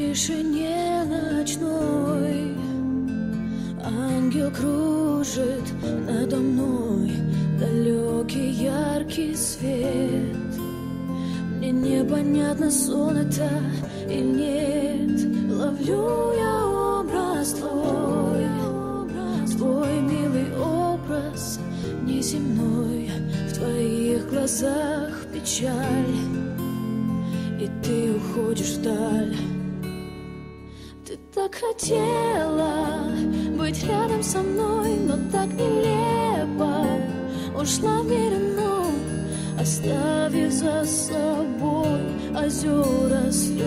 тишине ночной ангел кружит надо мной, далекий яркий свет. Мне непонятно, сон это или нет. Ловлю я образ твой, твой милый образ неземной. В твоих глазах печаль, и ты уходишь вдаль. Ты так хотела быть рядом со мной, но так нелепо ушла в мирину, оставив за собой озера слез.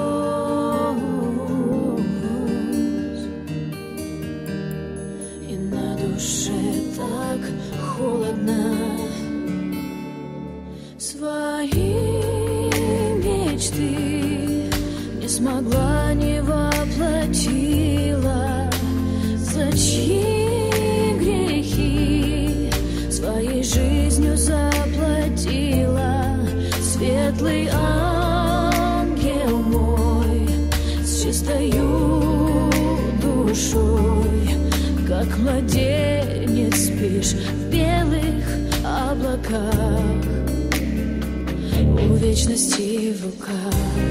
И на душе так холодно. Свои мечты не смогла, не воплотила. За чьи грехи своей жизнью заплатила. Светлый ангел мой, с чистою душой, как младенец спишь в белых облаках, у вечности в руках.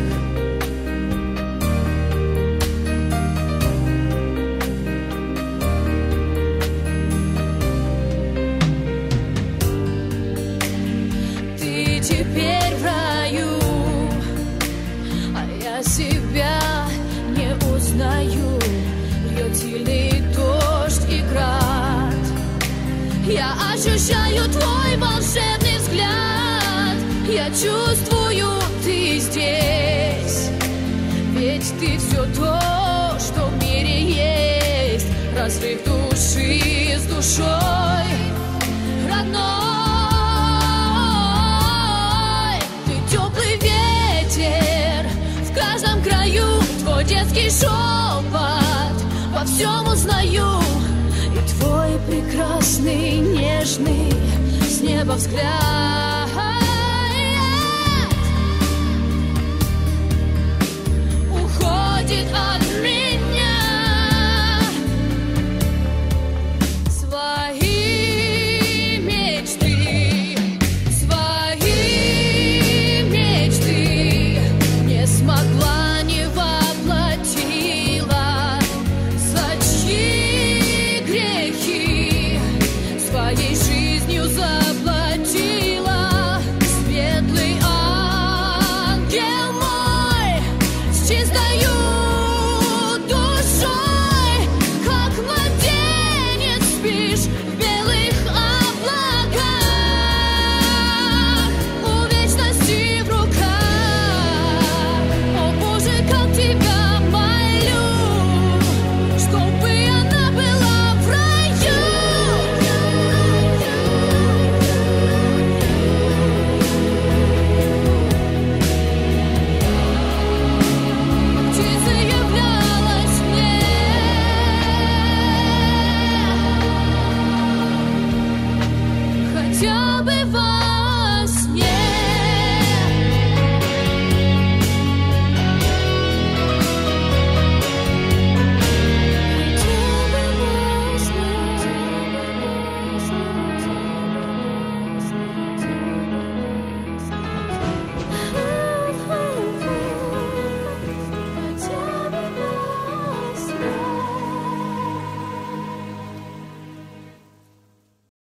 Ты теперь в раю, а я себя не узнаю. Льет сильный дождь и град, я ощущаю твой волшебный взгляд. Я чувствую, ты здесь, ведь ты все то, что в мире есть. Разрыв души с душой родной. Ты теплый ветер в каждом краю, твой детский шепот во всем узнаю. И твой прекрасный, нежный с неба взгляд уходит от меня. Свои мечты не смогла, не воплотила. За чьи грехи своей жизнью заплатила. Светлый ангел мой, с чистою душой, как младенец спишь в белых облаках, у вечности в руках. О Боже, как тебя молю, чтобы она была в раю. Ты заявлялась мне, хотя бы в